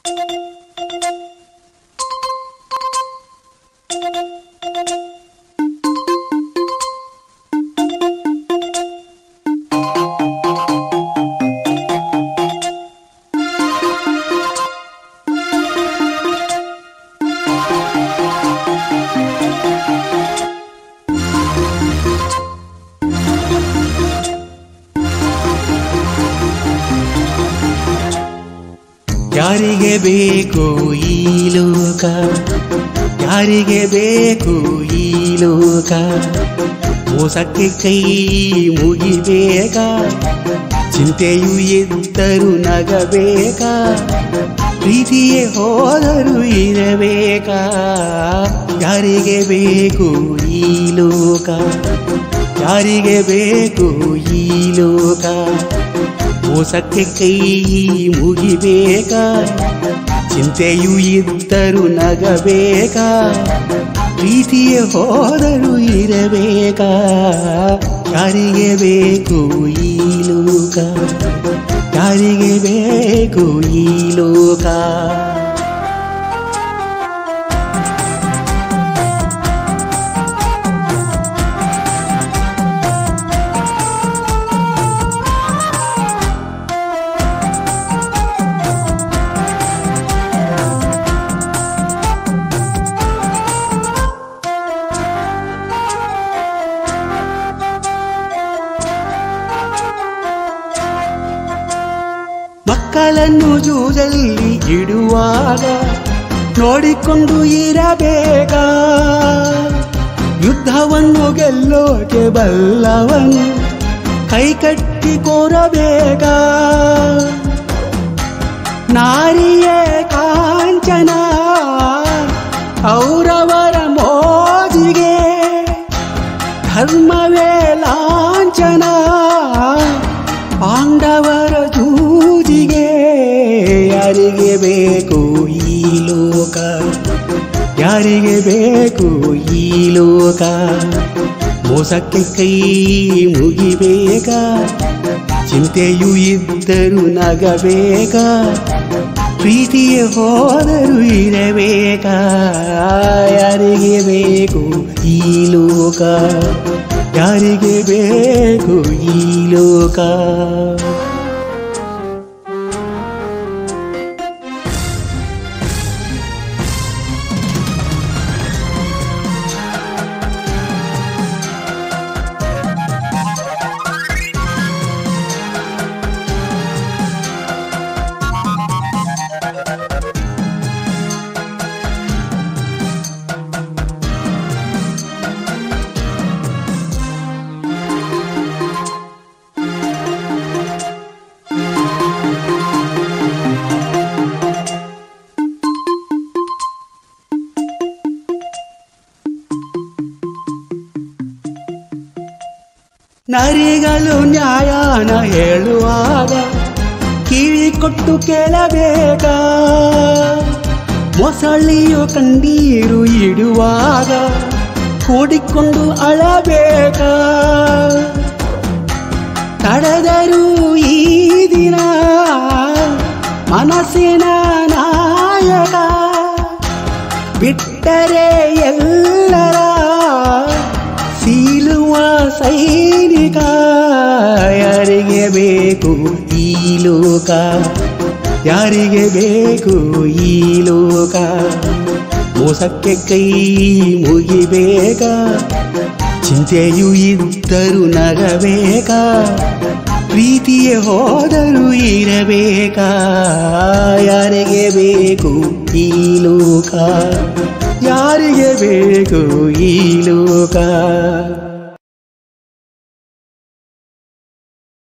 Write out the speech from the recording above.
ಯಾರಿಗೆ ಬೇಕು ಈ ಲೋಕ, ಯಾರಿಗೆ ಬೇಕು ಈ ಲೋಕ, ಮೋಸಕ್ಕೆ ಕೈ ಮುಗಿಬೇಕಾ, ಚಿಂತೆಯು ಇದ್ದರೂ ನಗಬೇಕಾ, ಪ್ರೀತಿಯೇ ಹೋದರೂ ಇರಬೇಕಾ. ಯಾರಿಗೆ ಬೇಕು ಈ ಲೋಕ, ಯಾರಿಗೆ ಬೇಕು ಈ ಲೋಕ, ಮೋಸಕ್ಕೆ ಕೈ ಮುಗಿಬೇಕಾ, ಚಿಂತೆಯು ಇದ್ದರೂ ನಗಬೇಕಾ, ಪ್ರೀತಿಯೇ ಹೋದರೂ ಇರಬೇಕಾ. ಯಾರಿಗೆ ಬೇಕು ಈ ಲೋಕ, ಯಾರಿಗೆ ಬೇಕು ಈ ಲೋಕ. ಮಕ್ಕಳನ್ನು ಜೂಜಲ್ಲಿ ಇಡುವಾಗ ನೋಡಿಕೊಂಡು ಇರಬೇಕಾ, ಯುದ್ಧವನ್ನು ಗೆಲ್ಲೋಕೆ ಬಲ್ಲವನು ಕೈಕಟ್ಟಿ ಕೋರಬೇಕಾ. ನಾರಿಯೇ ಕಾಂಚನ ಅವರವರ ಮೋಜಿಗೆ, ಧರ್ಮವೇ ಲಾಂಛನ ಪಾಂಡವರ ಜೂಜಿಗೆ. ಯಾರಿಗೆ ಬೇಕು ಈ ಲೋಕ, ಯಾರಿಗೆ ಬೇಕು ಈ ಲೋಕ, ಮೋಸಕ್ಕೆ ಕೈ ಮುಗಿಬೇಕಾ, ಚಿಂತೆಯು ಇದ್ದರೂ ನಗಬೇಕಾ, ಪ್ರೀತಿಯೇ ಹೋದರೂ ಇರಬೇಕಾ. ಯಾರಿಗೆ ಬೇಕು ಈ ಲೋಕ, ಯಾರಿಗೆ ಬೇಕು ಈ ಲೋಕ. ನರಿಗಳು ನ್ಯಾಯನ ಹೇಳುವಾಗ ಕಿವಿ ಕೊಟ್ಟು ಕೇಳಬೇಕಾ, ಮೊಸಳೆಯು ಕಣ್ಣೀರು ಇಡುವಾಗ ಕೂಡಿಕೊಂಡು ಅಳಬೇಕಾ. ತಡೆದರೂ ಈ ದಿನ ಮನಸ್ಸಿನ ನಾಯಕ, ಬಿಟ್ಟರೆ ಎಲ್ಲರ ಸೀಲುವ ಸೈನಿಕ. ಯಾರಿಗೆ ಬೇಕು ಈ ಲೋಕ, ಯಾರಿಗೆ ಬೇಕು ಈ ಲೋಕ, ಮೋಸಕ್ಕೆ ಕೈ ಮುಗಿಬೇಕಾ, ಚಿಂತೆಯು ಇದ್ದರೂ ನಗಬೇಕಾ, ಪ್ರೀತಿಯೇ ಹೋದರೂ ಇರಬೇಕಾ. ಯಾರಿಗೆ ಬೇಕು ಈ ಲೋಕ, ಯಾರಿಗೆ ಬೇಕು ಈ ಲೋಕ.